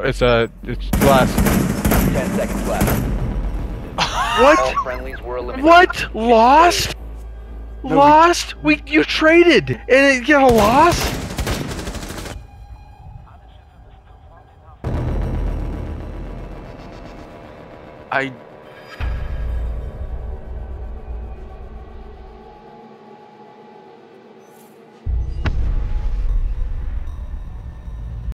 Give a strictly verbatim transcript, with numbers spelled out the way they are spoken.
It's a, it's glass. Ten seconds left. All What? friendlies were eliminated. What? Lost? No, Lost? We you traded and it got a loss? I